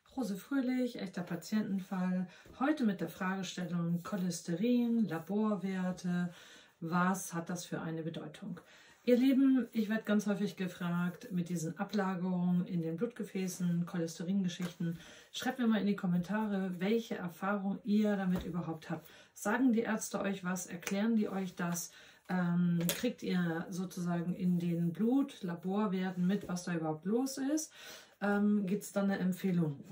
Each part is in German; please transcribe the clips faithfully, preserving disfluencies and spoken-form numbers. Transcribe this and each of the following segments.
Rose Fröhlich, echter Patientenfall. Heute mit der Fragestellung Cholesterin, Laborwerte. Was hat das für eine Bedeutung? Ihr Lieben, ich werde ganz häufig gefragt mit diesen Ablagerungen in den Blutgefäßen, Cholesteringeschichten. Schreibt mir mal in die Kommentare, welche Erfahrung ihr damit überhaupt habt. Sagen die Ärzte euch was? Erklären die euch das? Ähm, kriegt ihr sozusagen in den Blut-Laborwerten mit, was da überhaupt los ist? Ähm, Gibt es dann eine Empfehlung?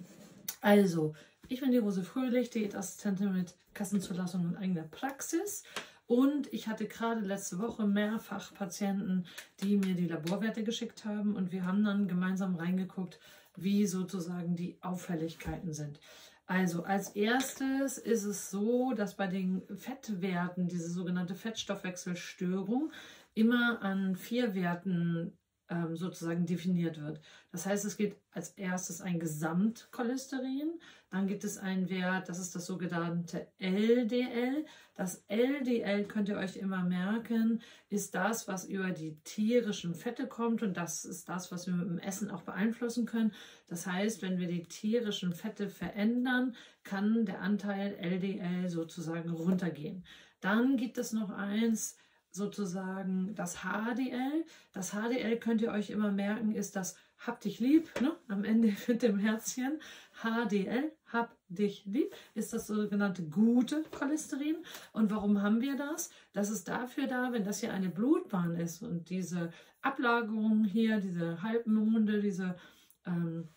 Also, ich bin die Rose Fröhlich, Diätassistentin mit Kassenzulassung und eigener Praxis. Und ich hatte gerade letzte Woche mehrfach Patienten, die mir die Laborwerte geschickt haben. Und wir haben dann gemeinsam reingeguckt, wie sozusagen die Auffälligkeiten sind. Also als erstes ist es so, dass bei den Fettwerten, diese sogenannte Fettstoffwechselstörung, immer an vier Werten ähm, sozusagen definiert wird. Das heißt, es gibt als erstes ein Gesamtcholesterin, dann gibt es einen Wert, das ist das sogenannte L D L. Das L D L, könnt ihr euch immer merken, ist das, was über die tierischen Fette kommt, und das ist das, was wir mit dem Essen auch beeinflussen können. Das heißt, wenn wir die tierischen Fette verändern, kann der Anteil L D L sozusagen runtergehen. Dann gibt es noch eins, sozusagen das H D L. Das H D L, könnt ihr euch immer merken, ist das Hab dich lieb, ne? Am Ende mit dem Herzchen. H D L, Hab dich lieb, ist das sogenannte gute Cholesterin. Und warum haben wir das? Das ist dafür da, wenn das hier eine Blutbahn ist und diese Ablagerung hier, diese Halbmonde, diese ähm,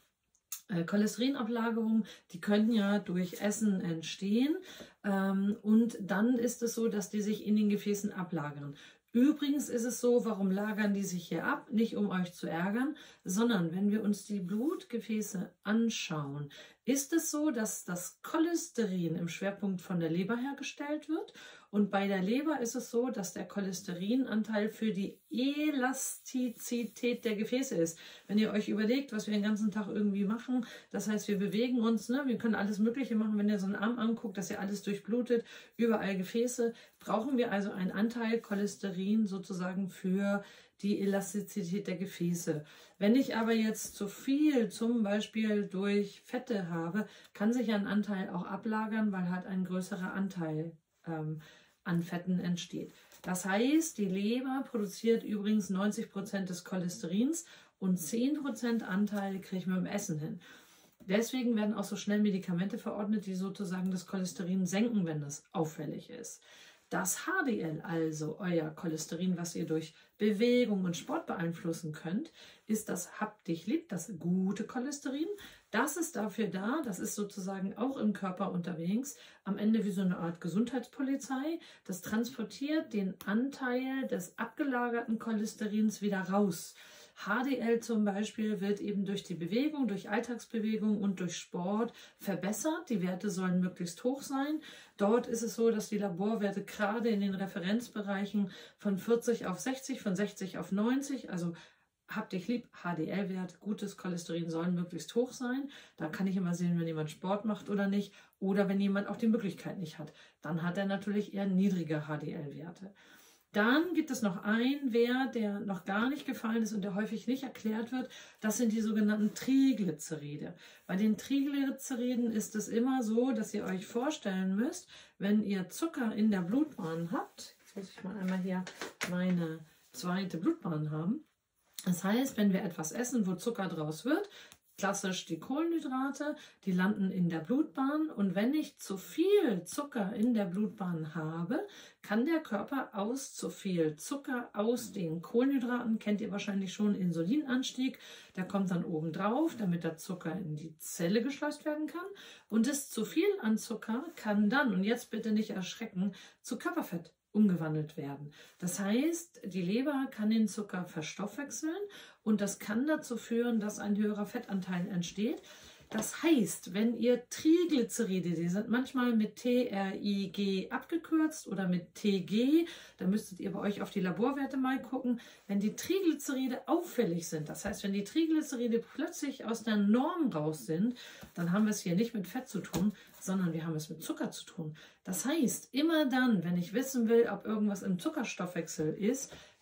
Cholesterinablagerungen, die können ja durch Essen entstehen, ähm, und dann ist es so, dass die sich in den Gefäßen ablagern. Übrigens ist es so, warum lagern die sich hier ab? Nicht um euch zu ärgern, sondern wenn wir uns die Blutgefäße anschauen, ist es so, dass das Cholesterin im Schwerpunkt von der Leber hergestellt wird. Und bei der Leber ist es so, dass der Cholesterinanteil für die Elastizität der Gefäße ist. Wenn ihr euch überlegt, was wir den ganzen Tag irgendwie machen, das heißt, wir bewegen uns, ne? Wir können alles Mögliche machen. Wenn ihr so einen Arm anguckt, dass ihr alles durchblutet, überall Gefäße, brauchen wir also einen Anteil Cholesterin sozusagen für die Elastizität der Gefäße. Wenn ich aber jetzt zu viel zum Beispiel durch Fette habe, kann sich ein Anteil auch ablagern, weil halt ein größerer Anteil ähm, an Fetten entsteht. Das heißt, die Leber produziert übrigens neunzig Prozent des Cholesterins und zehn Prozent Anteile kriege ich mit dem Essen hin. Deswegen werden auch so schnell Medikamente verordnet, die sozusagen das Cholesterin senken, wenn das auffällig ist. Das H D L, also euer Cholesterin, was ihr durch Bewegung und Sport beeinflussen könnt, ist das Hab dich lieb, das gute Cholesterin. Das ist dafür da, das ist sozusagen auch im Körper unterwegs, am Ende wie so eine Art Gesundheitspolizei. Das transportiert den Anteil des abgelagerten Cholesterins wieder raus. H D L zum Beispiel wird eben durch die Bewegung, durch Alltagsbewegung und durch Sport verbessert. Die Werte sollen möglichst hoch sein. Dort ist es so, dass die Laborwerte gerade in den Referenzbereichen von vierzig auf sechzig, von sechzig auf neunzig, also Hab dich lieb, H D L-Wert, gutes Cholesterin sollen möglichst hoch sein. Da kann ich immer sehen, wenn jemand Sport macht oder nicht. Oder wenn jemand auch die Möglichkeit nicht hat. Dann hat er natürlich eher niedrige H D L-Werte. Dann gibt es noch einen Wert, der noch gar nicht gefallen ist und der häufig nicht erklärt wird. Das sind die sogenannten Triglyceride. Bei den Triglyceriden ist es immer so, dass ihr euch vorstellen müsst, wenn ihr Zucker in der Blutbahn habt, jetzt muss ich mal einmal hier meine zweite Blutbahn haben. Das heißt, wenn wir etwas essen, wo Zucker draus wird, klassisch die Kohlenhydrate, die landen in der Blutbahn, und wenn ich zu viel Zucker in der Blutbahn habe, kann der Körper aus zu viel Zucker aus den Kohlenhydraten, kennt ihr wahrscheinlich schon, Insulinanstieg, der kommt dann oben drauf, damit der Zucker in die Zelle geschleust werden kann, und das zu viel an Zucker kann dann, und jetzt bitte nicht erschrecken, zu Körperfett umgewandelt werden. Das heißt, die Leber kann den Zucker verstoffwechseln und das kann dazu führen, dass ein höherer Fettanteil entsteht. Das heißt, wenn ihr Triglyceride, die sind manchmal mit T R I G abgekürzt oder mit T G, da müsstet ihr bei euch auf die Laborwerte mal gucken, wenn die Triglyceride auffällig sind, das heißt, wenn die Triglyceride plötzlich aus der Norm raus sind, dann haben wir es hier nicht mit Fett zu tun, sondern wir haben es mit Zucker zu tun. Das heißt, immer dann, wenn ich wissen will, ob irgendwas im Zuckerstoffwechsel ist,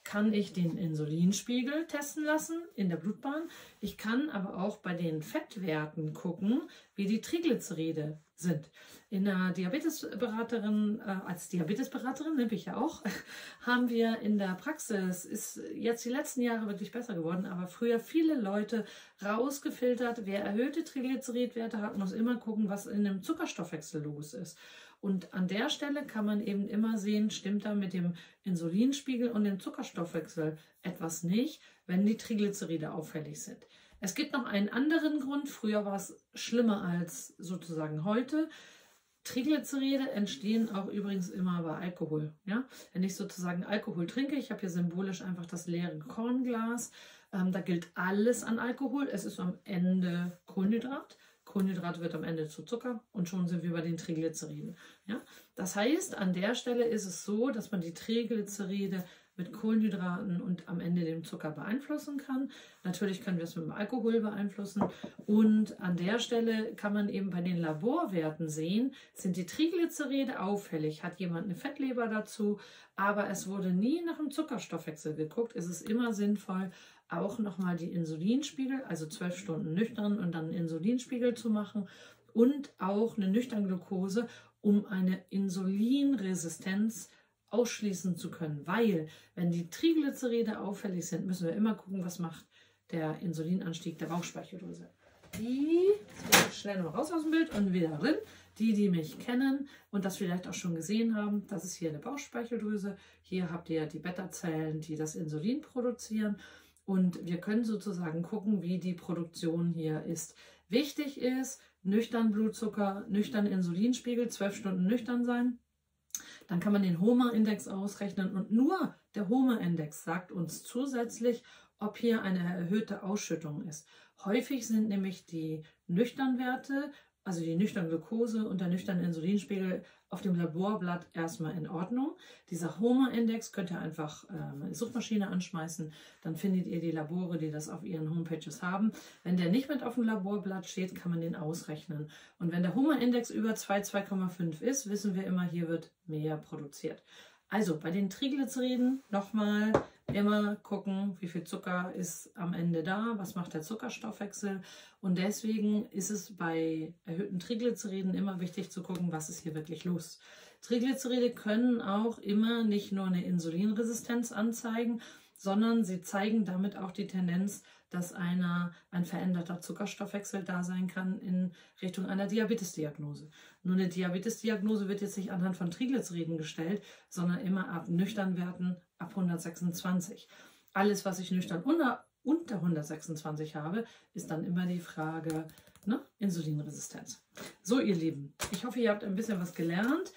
kann ich den Insulinspiegel testen lassen in der Blutbahn. Ich kann aber auch bei den Fettwerten gucken, wie die Triglyceride sind. In der Diabetesberaterin, äh, als Diabetesberaterin, ne, bin ich ja auch, haben wir in der Praxis, ist jetzt die letzten Jahre wirklich besser geworden, aber früher viele Leute rausgefiltert, wer erhöhte Triglyceridwerte hat, muss immer gucken, was in dem Zuckerstoffwechsel los ist. Und an der Stelle kann man eben immer sehen, stimmt da mit dem Insulinspiegel und dem Zuckerstoffwechsel etwas nicht, wenn die Triglyceride auffällig sind. Es gibt noch einen anderen Grund. Früher war es schlimmer als sozusagen heute. Triglyceride entstehen auch übrigens immer bei Alkohol. Ja? Wenn ich sozusagen Alkohol trinke, ich habe hier symbolisch einfach das leere Kornglas, ähm, da gilt alles an Alkohol. Es ist am Ende Kohlenhydrat. Kohlenhydrat wird am Ende zu Zucker und schon sind wir bei den Triglyceriden. Ja? Das heißt, an der Stelle ist es so, dass man die Triglyceride mit Kohlenhydraten und am Ende dem Zucker beeinflussen kann. Natürlich können wir es mit dem Alkohol beeinflussen. Und an der Stelle kann man eben bei den Laborwerten sehen, sind die Triglyceride auffällig. Hat jemand eine Fettleber dazu, aber es wurde nie nach dem Zuckerstoffwechsel geguckt. Es ist immer sinnvoll, auch nochmal die Insulinspiegel, also zwölf Stunden nüchtern und dann einen Insulinspiegel zu machen und auch eine Nüchternglucose, um eine Insulinresistenz ausschließen zu können, weil wenn die Triglyceride auffällig sind, müssen wir immer gucken, was macht der Insulinanstieg der Bauchspeicheldrüse. Die, jetzt bin ich schnell noch raus aus dem Bild und wieder drin, die, die mich kennen und das vielleicht auch schon gesehen haben, das ist hier eine Bauchspeicheldrüse, hier habt ihr die Beta-Zellen, die das Insulin produzieren und wir können sozusagen gucken, wie die Produktion hier ist. Wichtig ist, nüchtern Blutzucker, nüchtern Insulinspiegel, zwölf Stunden nüchtern sein. Dann kann man den HOMA-Index ausrechnen und nur der HOMA-Index sagt uns zusätzlich, ob hier eine erhöhte Ausschüttung ist. Häufig sind nämlich die nüchternen Werte, also die nüchterne Glucose und der nüchterne Insulinspiegel auf dem Laborblatt erstmal in Ordnung. Dieser HOMA-Index könnt ihr einfach äh, eine Suchmaschine anschmeißen, dann findet ihr die Labore, die das auf ihren Homepages haben. Wenn der nicht mit auf dem Laborblatt steht, kann man den ausrechnen. Und wenn der HOMA-Index über zwei, zwei Komma fünf ist, wissen wir immer, hier wird mehr produziert. Also bei den Triglyceriden nochmal immer gucken, wie viel Zucker ist am Ende da, was macht der Zuckerstoffwechsel. Und deswegen ist es bei erhöhten Triglyceriden immer wichtig zu gucken, was ist hier wirklich los. Triglyceride können auch immer nicht nur eine Insulinresistenz anzeigen, sondern sie zeigen damit auch die Tendenz, dass einer, ein veränderter Zuckerstoffwechsel da sein kann in Richtung einer Diabetesdiagnose. Nur eine Diabetesdiagnose wird jetzt nicht anhand von Triglyceriden gestellt, sondern immer ab nüchtern Werten ab hundertsechsundzwanzig. Alles, was ich nüchtern unter, unter hundertsechsundzwanzig habe, ist dann immer die Frage, ne, Insulinresistenz. So, ihr Lieben, ich hoffe, ihr habt ein bisschen was gelernt.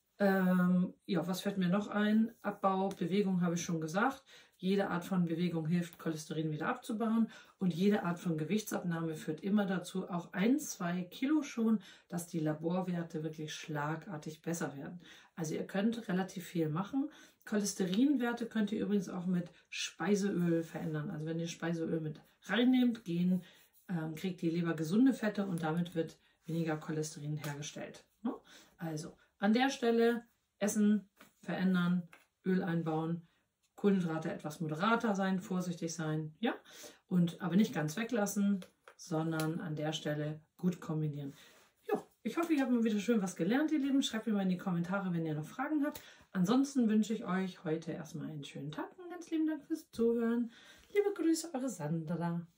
Ähm, ja, was fällt mir noch ein? Abbau, Bewegung habe ich schon gesagt. Jede Art von Bewegung hilft, Cholesterin wieder abzubauen. Und jede Art von Gewichtsabnahme führt immer dazu, auch ein, zwei Kilo schon, dass die Laborwerte wirklich schlagartig besser werden. Also ihr könnt relativ viel machen. Cholesterinwerte könnt ihr übrigens auch mit Speiseöl verändern. Also wenn ihr Speiseöl mit reinnehmt, gehen, ähm, kriegt die Leber gesunde Fette und damit wird weniger Cholesterin hergestellt. Ne? Also an der Stelle Essen verändern, Öl einbauen, Kohlenhydrate etwas moderater sein, vorsichtig sein, ja, und aber nicht ganz weglassen, sondern an der Stelle gut kombinieren. Ja, ich hoffe, ihr habt mal wieder schön was gelernt, ihr Lieben. Schreibt mir mal in die Kommentare, wenn ihr noch Fragen habt. Ansonsten wünsche ich euch heute erstmal einen schönen Tag und ganz lieben Dank fürs Zuhören. Liebe Grüße, eure Sandra.